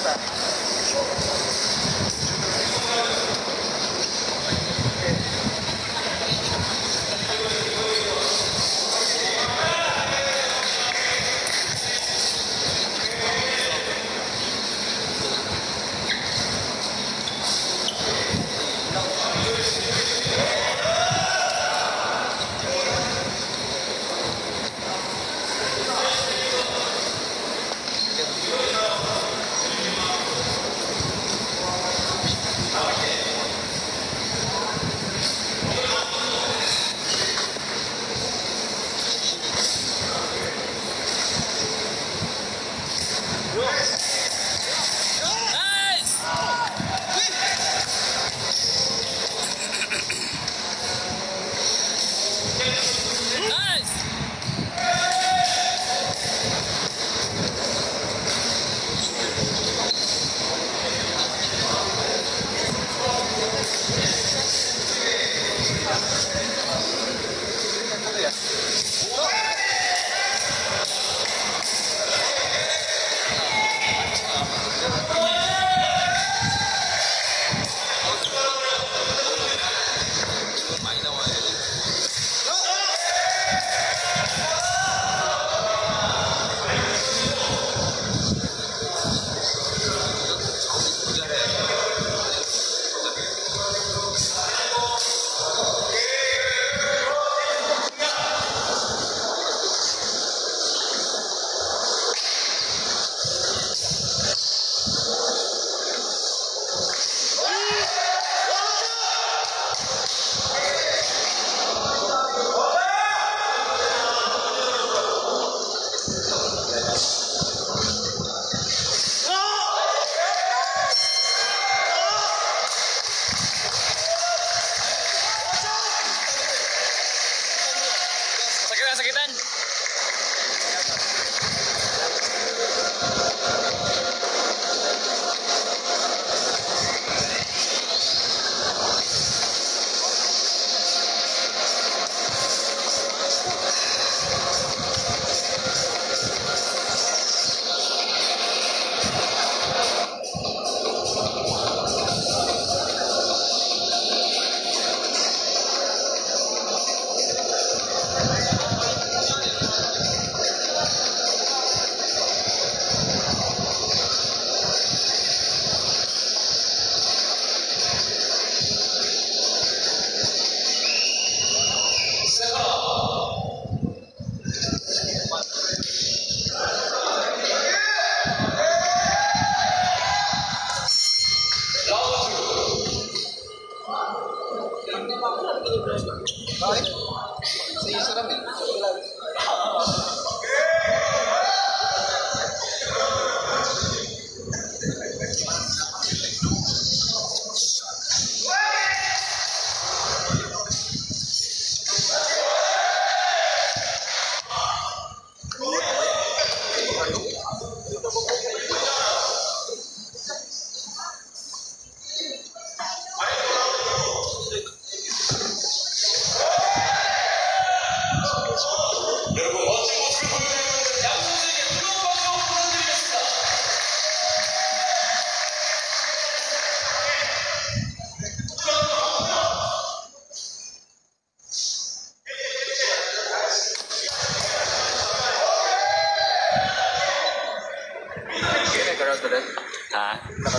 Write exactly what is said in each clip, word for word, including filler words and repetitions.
Ah,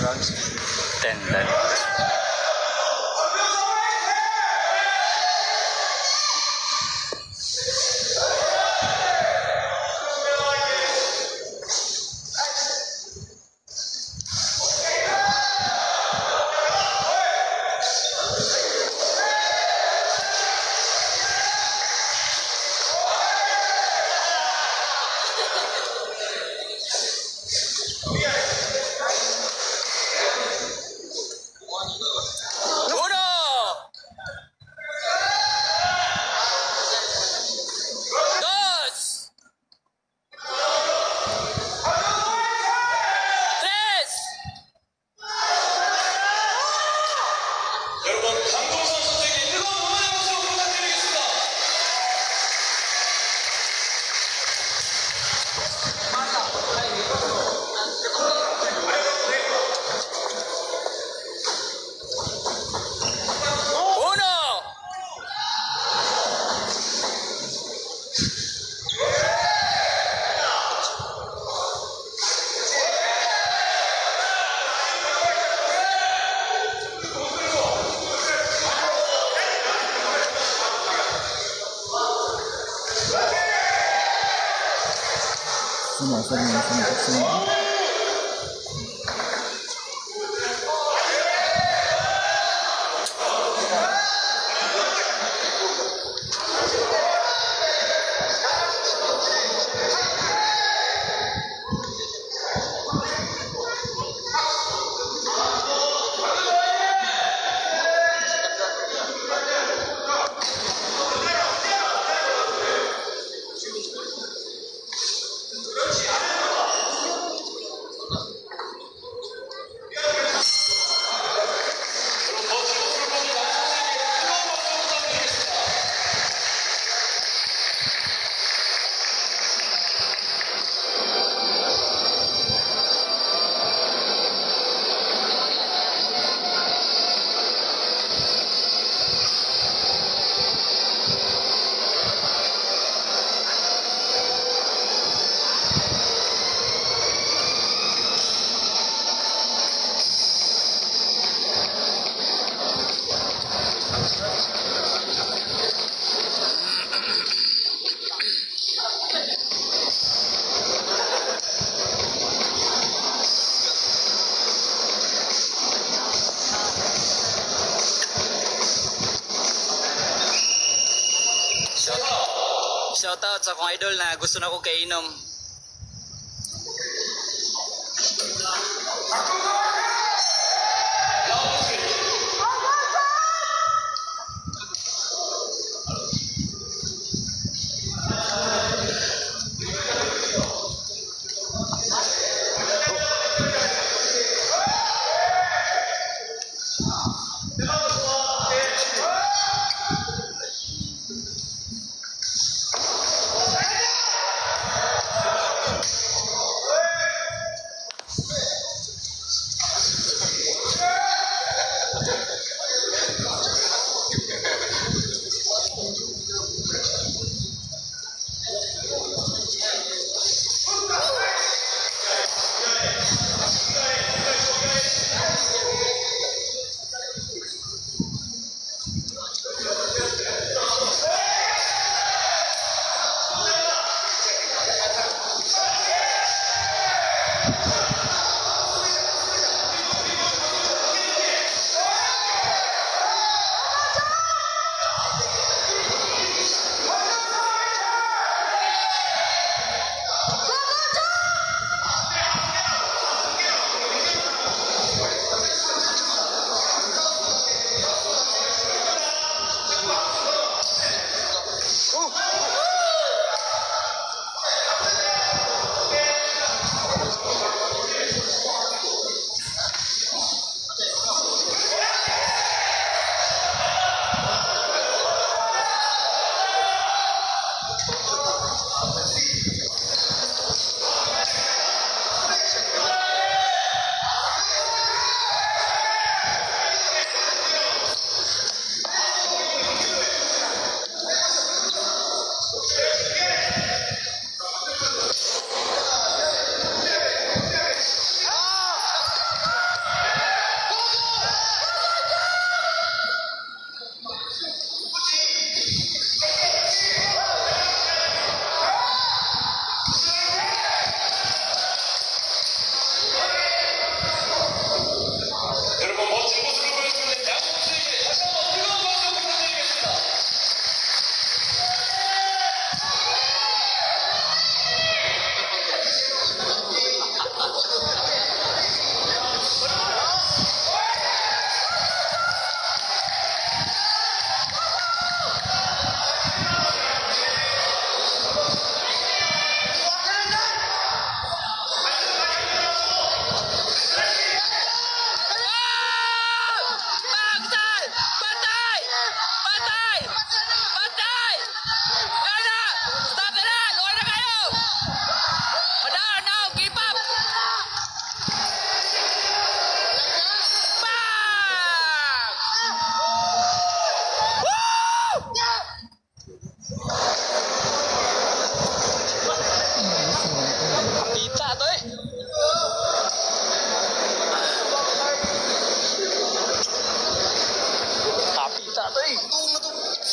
ten, ten. One. Basag na sa mga. Shoutout sa akong idol na gusto na ko kainom.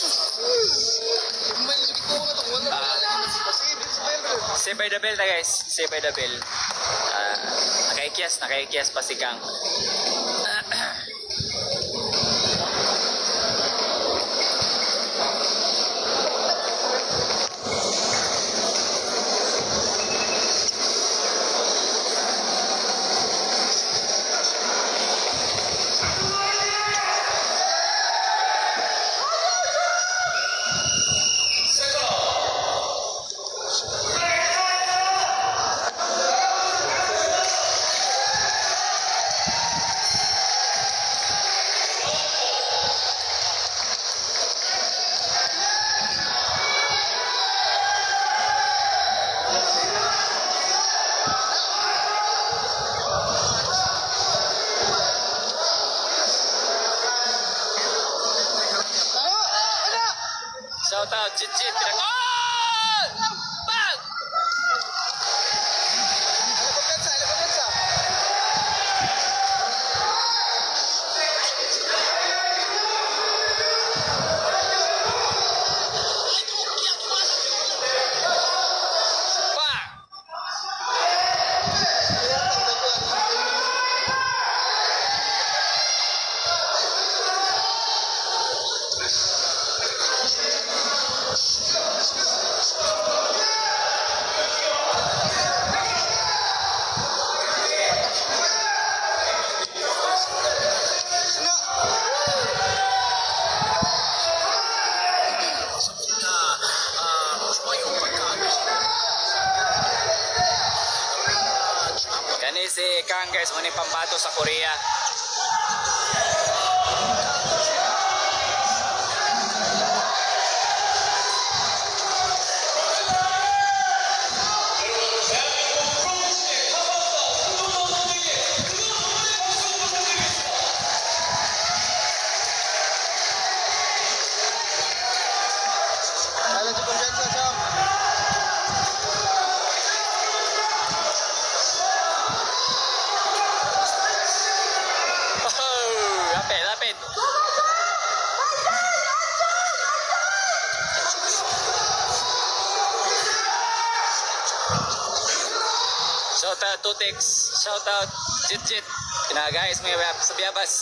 Say by the bell na guys. Say by the bell. Uh, nakaikyas, nakaikyas pa si Kang. Shout out, Jit Jit. Pinag- oh! Bang! Kani si Kang guys, muna pambato sa Korea. Shout out Tutex, shout out Jit Jit. Kina guys, may sa Biabas.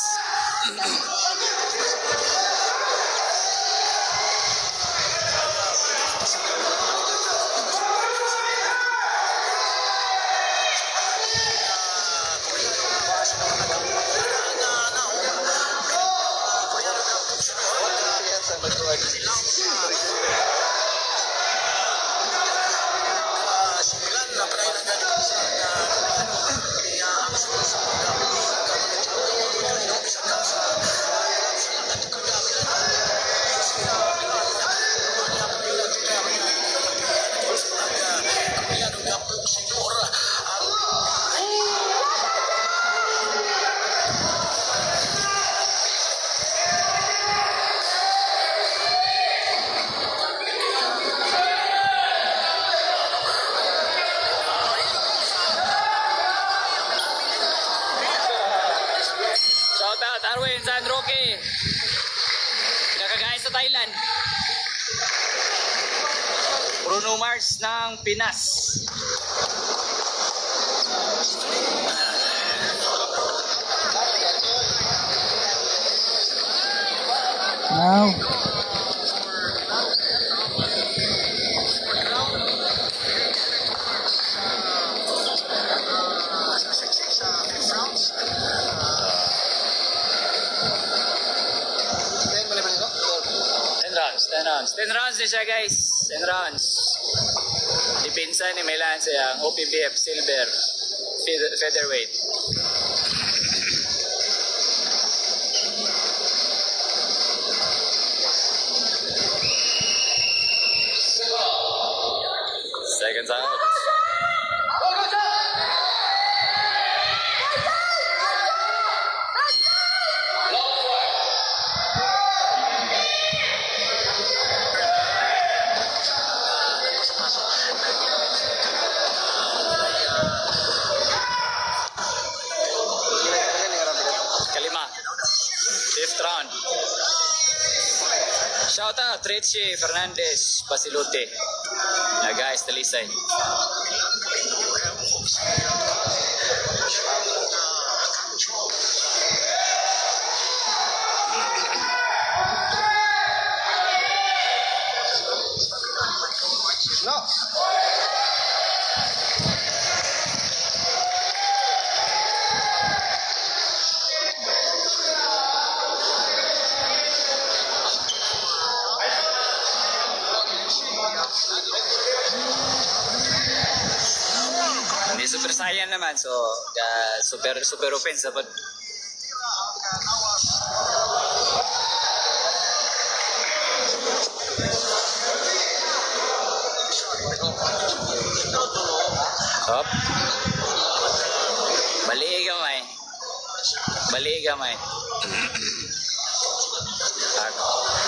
Darwin San Roque, pinakagaya sa Thailand. Bruno Mars ng Pinas. Now ten rounds. ten rounds din siya guys. ten rounds. Dipinsa ni Milan siya ang O P B F Silver Featherweight. Seconds out. Fifth round. Shout out Richie Fernandez Basilote. Na guys, Talisay. ganyan naman. So, uh, super, super offense dapat. Stop. Bali gamay. Bali gamay. Ako.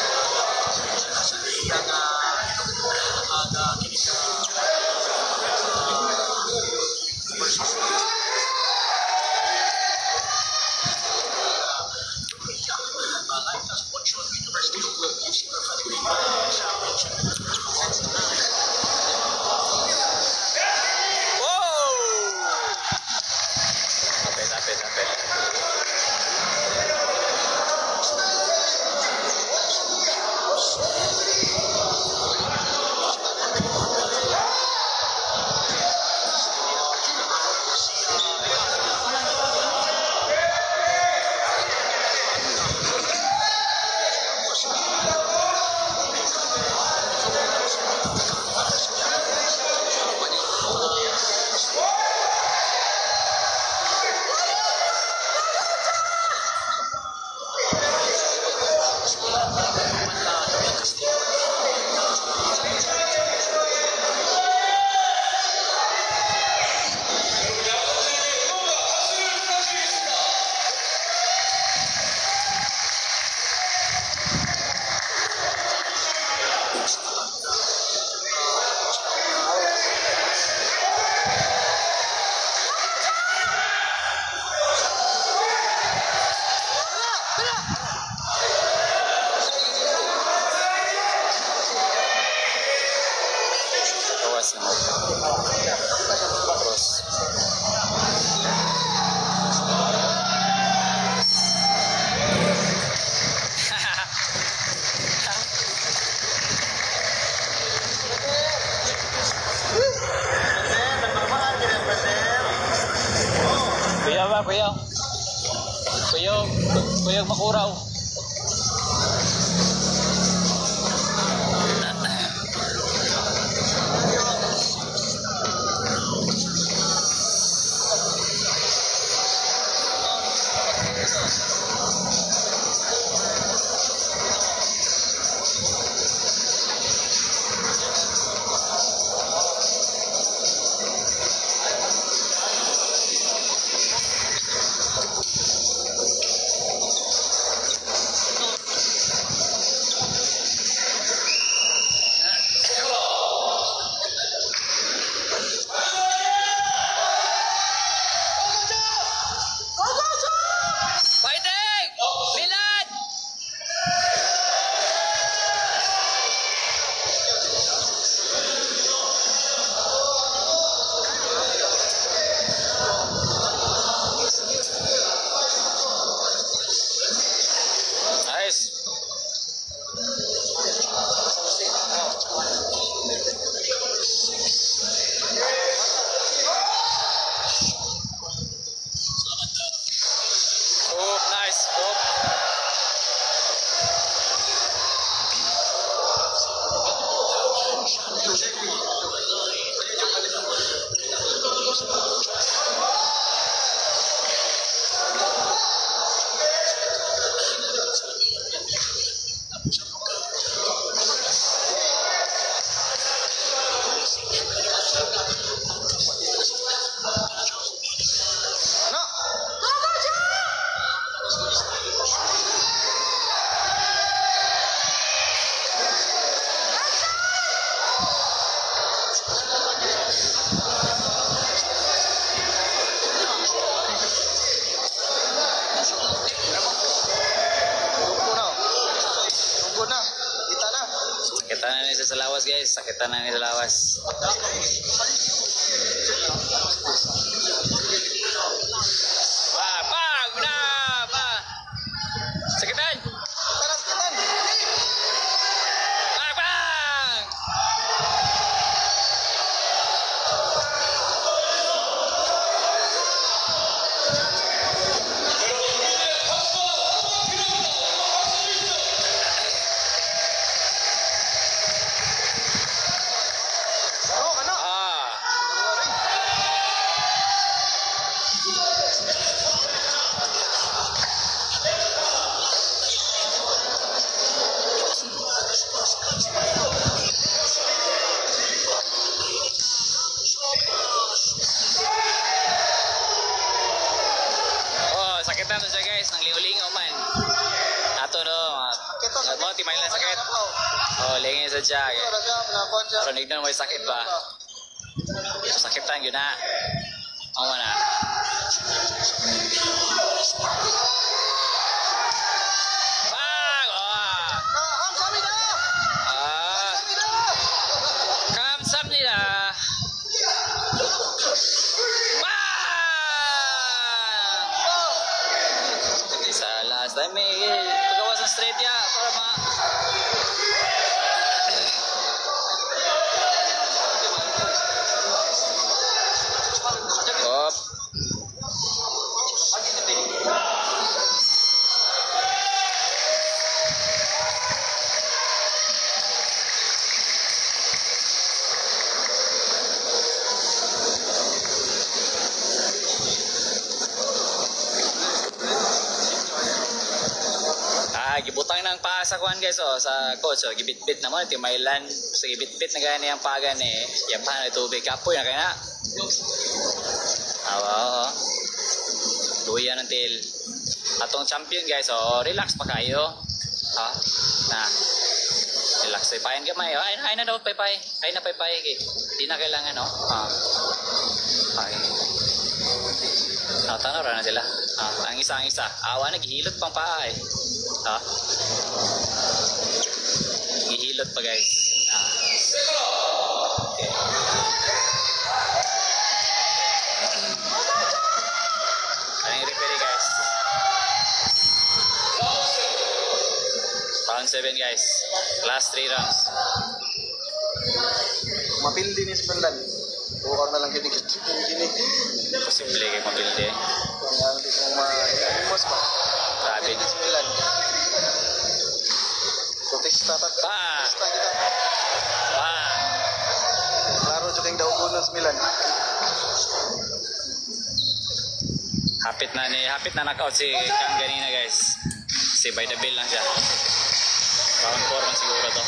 Kuya ba, kuya? Kuya, kuya makuraw. Sakitan na ni sa lawas guys, sakitan na ni sa lawas. Pa, pa, guna, pa. Sakitan. Sakitan. Pa, pa. lang to siya guys, nang lingo-lingo man. Ato no, mga mo timay lang sakit. Oh, lingi sa siya. Pero nignan mo yung sakit ba? Sakit lang yun na. Ang mana. Bang! Oh! Ah! Kamsam nila. Last time may paggawa sa straight ya para ma Op. Gibutang ng paa sa kuhan guys oh, sa coach oh, gibit-bit naman iti mailan sa gibit-bit na gani ang pagan eh yan pa na tubig kapoy na kaya na awa oh luya ng tail atong champion guys oh relax pa kayo ha na relax ay payan gamay oh ay, ay na daw paypay ay na paypay okay. Di na kailangan no ha okay tanaw na sila ah, ang isa ang isa awa naghihilot pang paa eh ha? Ihilot pa guys. Ah. Okay. Aling referee guys. Round seven guys. Last three rounds. Mapildi ni Spendan. Bukang na lang kinikit. Posible kayo mapildi. Kung hindi kong ma-imos pa. Grabe. Protesta ta. Pa. Protesta kita. Pa. Klaro jud kang daugon ng Milan. Hapit na ni, hapit na knockout si Kang ganina guys. Si by the bill lang siya. Round four man siguro to.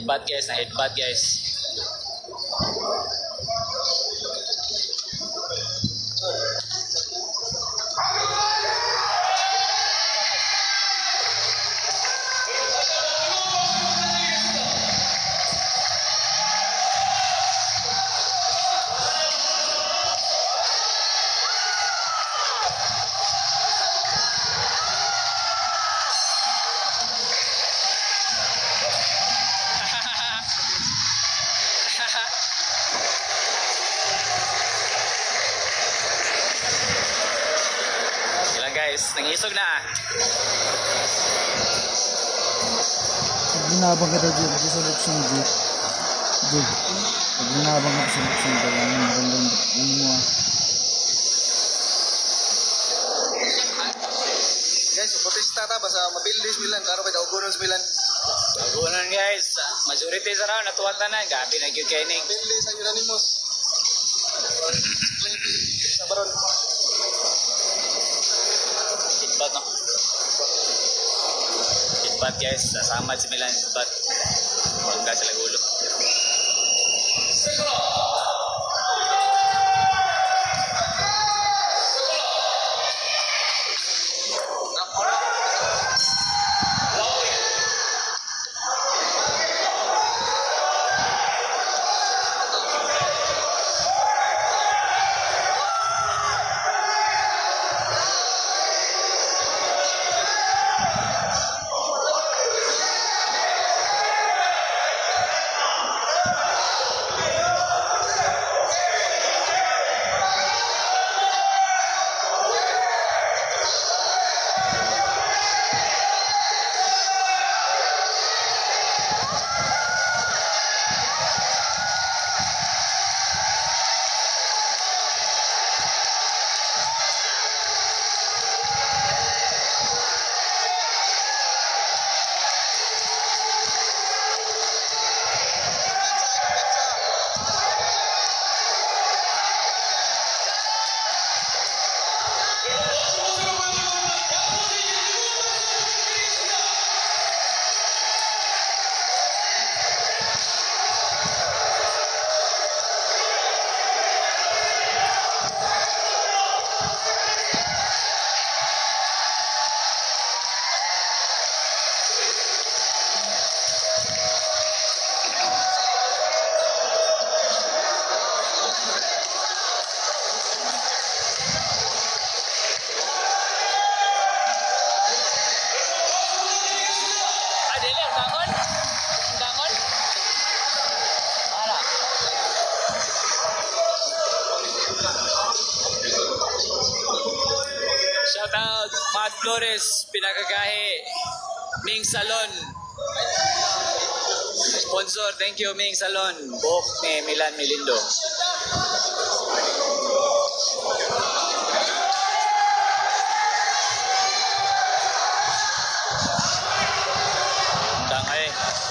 headbutt guys, na headbutt guys. Ilang guys, nangisog na. Pag binabang ka daw dyan, kasi sa lupsong dyan. Dyan. Pag binabang ka sa lupsong dyan, ang magandang ano mo ah. Guys, protesta ta basta mapildi sa Milan, karo kay daugonon sa Milan. Agunan guys, majority sa raw natuwag na na, gabi na gyud kay ning. Mapildi sa unanimous. Sa baron. Headbutt no. Headbutt guys, sasama si Milan headbutt. Wag ka sila gulo. Shoutout Matt Flores, Pinakagahe, Ming Salon. Sponsor, thank you Ming Salon. Buhok ni Milan Milindo. Dangay.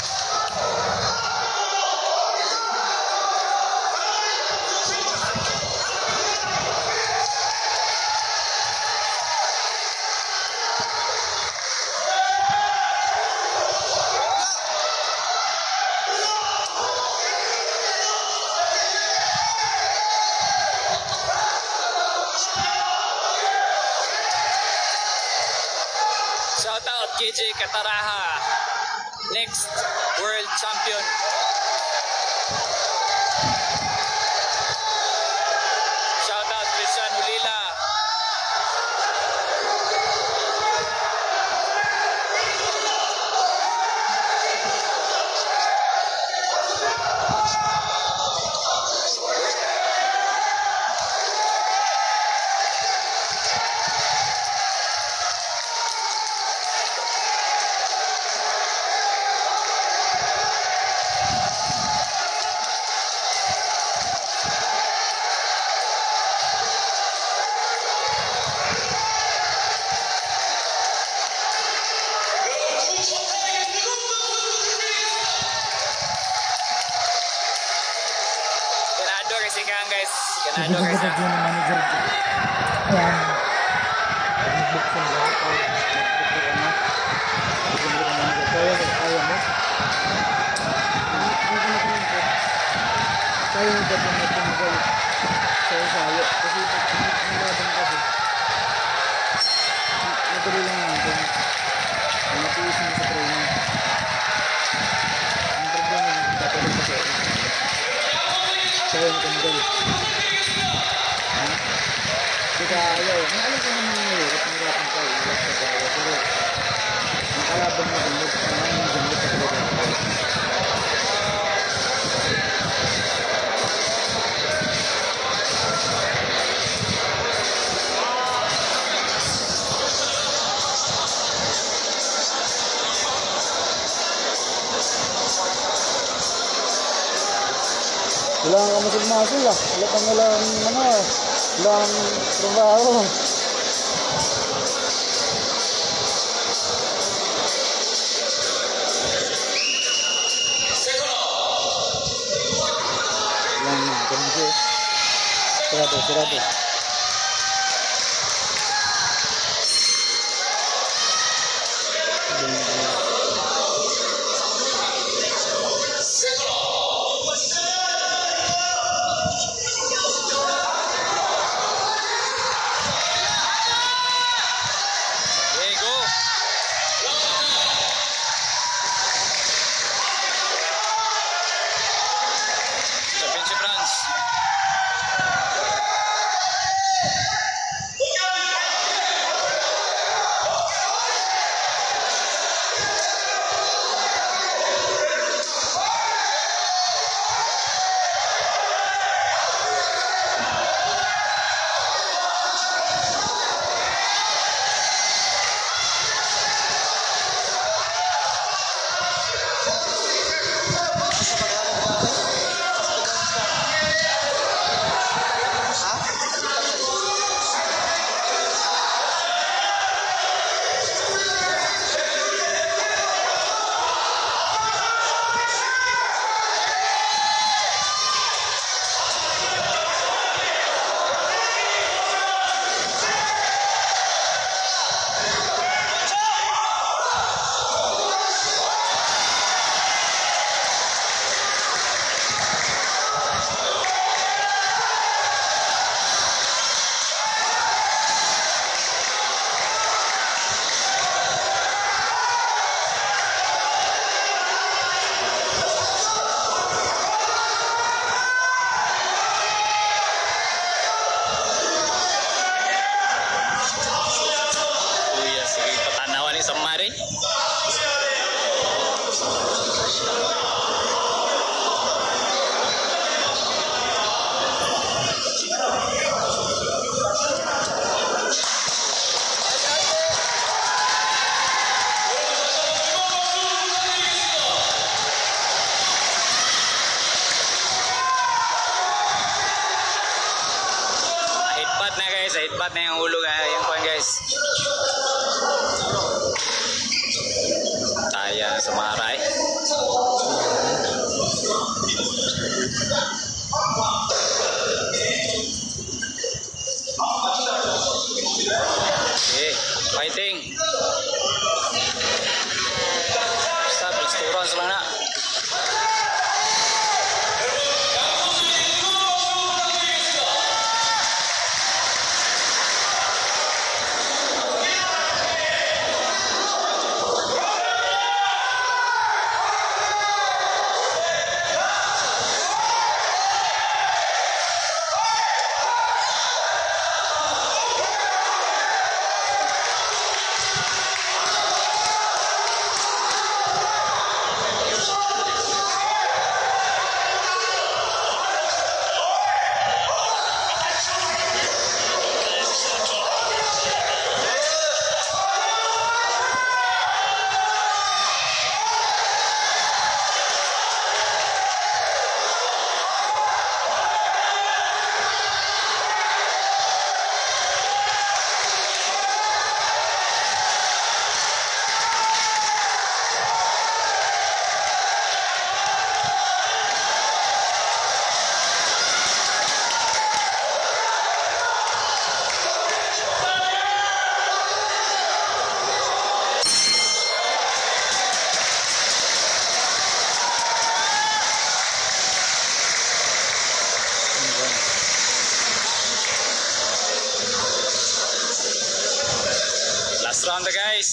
Shoutout K J Kataraha, next world champion. Shoutout Christian Ulila. Kasi ka guys, Hindi ganado ka guys. daw dyan ang manager dyan. Ayan. Nag-book sa mga ito. Nag-book ka na. Nag-book ka na. Kaya mo. tuloy lang natin. Ang matiis mo sa training. Ang problema yung tatuloy pa siya. Siya yung kandal. Ha? Kaya ayaw. Ang alam ko naman yung hirap. Ang hirap ng tayo. Hirap sa tayo. Pero ang kalaban mo gamot. Ang ang gamot sa talaga. Wala kang kamasig-masig ah. Wala kang walang ano ah. Walang trabaho. Walang ganun siya. Sirado, sirado. Headbutt na yung ulo guys. Yung kuhan guys. Taya sumaray. Okay, fighting. Stop, let's two rounds lang na. Rebound guys.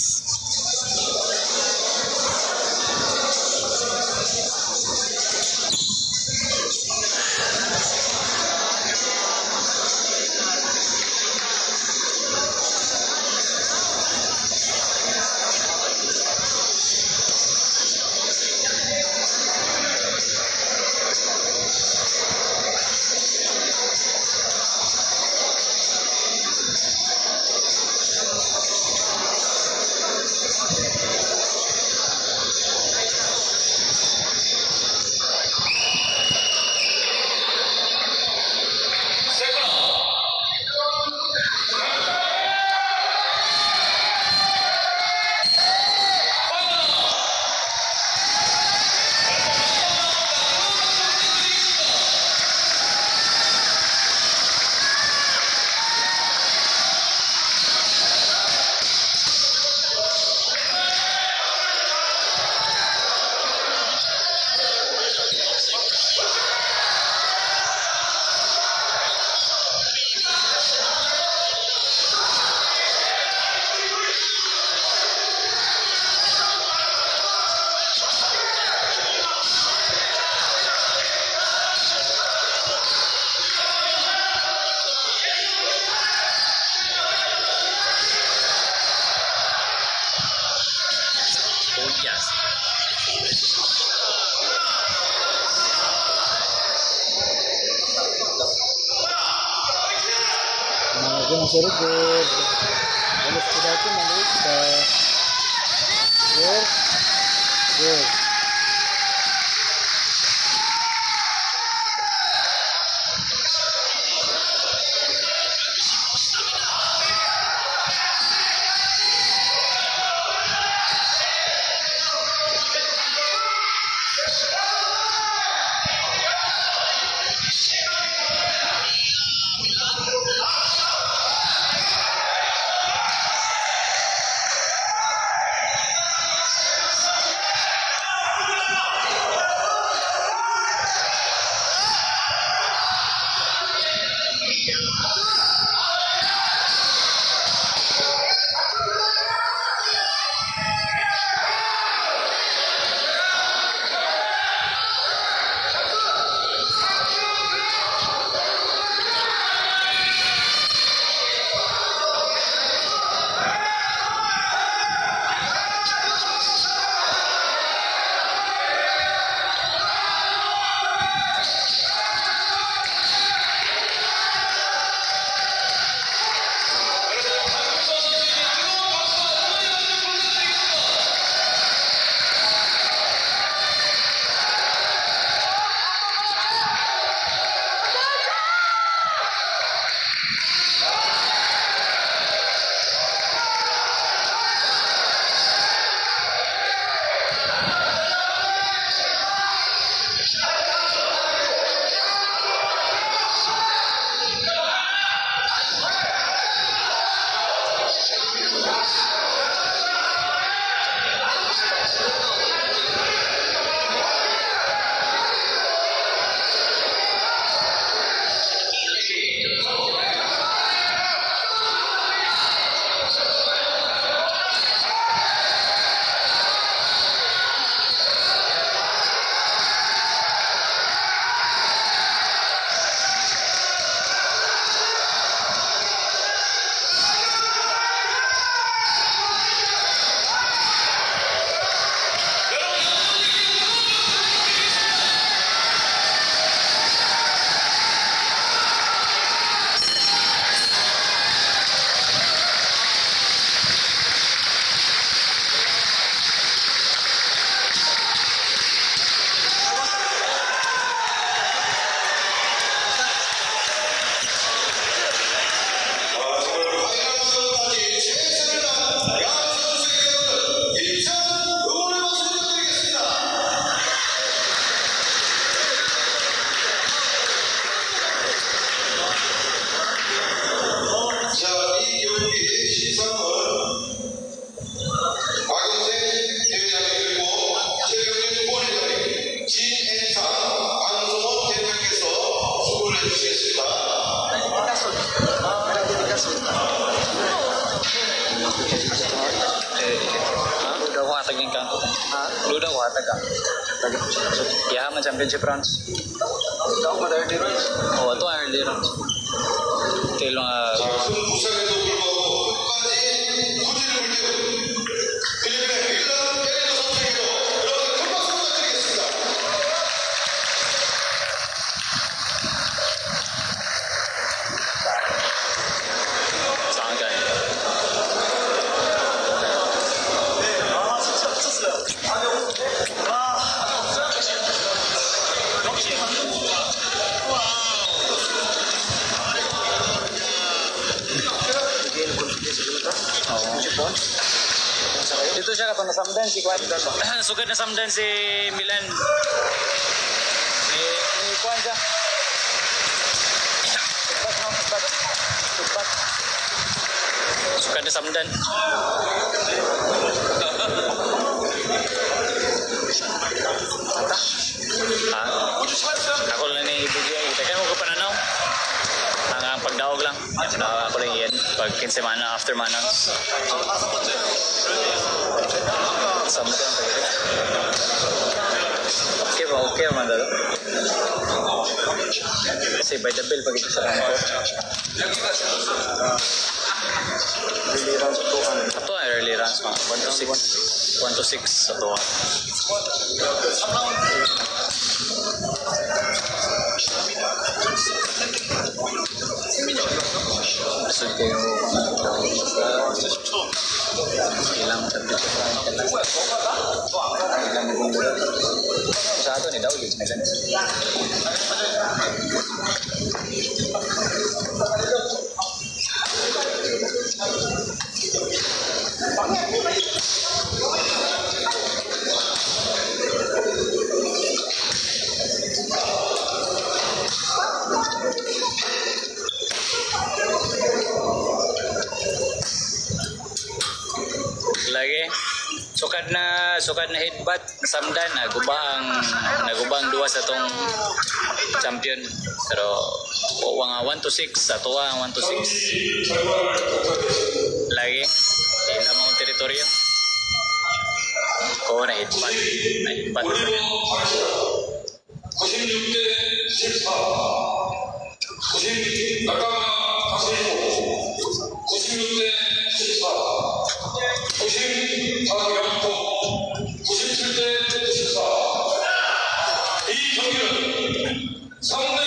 Lagi masih ribut. Kalau sudah itu melihat ke gol, gol. Luda ko hatag ka. Yaman championship rounds. Ikaw pa early rounds. Oh, ito ang early rounds. Ito yung mga... Saan ka eh? Dito siya kapag nasamdan si Kwan. Sugad nasamdan si Milan. Eh, eh Kwan siya. Sugbat no, sugbat. Sugbat. Sugad nasamdan. Ha? Ako lang ni video. Itakan mo ko pananaw. Ang pagdaog lang. Uh, ako lang yan. Pag kinse mana, after mana. Samdan. Okay ba? Okay man dalo. Kasi by the bill pag ito sa kanto. Early rounds ito kan. Ito ay early runs mga one to six. one to six sa tuwa. Gusto kayo ilang championship round ka na. Ilang gumula. Sa ato ni Daw, yung megan. Lagi sukad na sukad na headbutt samdan naguba ang naguba ang duwa sa tong champion pero o nga one to six sa tuwa ang one to six lagi ila mo teritoryo ko na headbutt na headbutt 구십육 대 십사 구십 낙가가 구십육 대 십사 구십 박영포 구십칠 대 십사 이 경기는 삼 대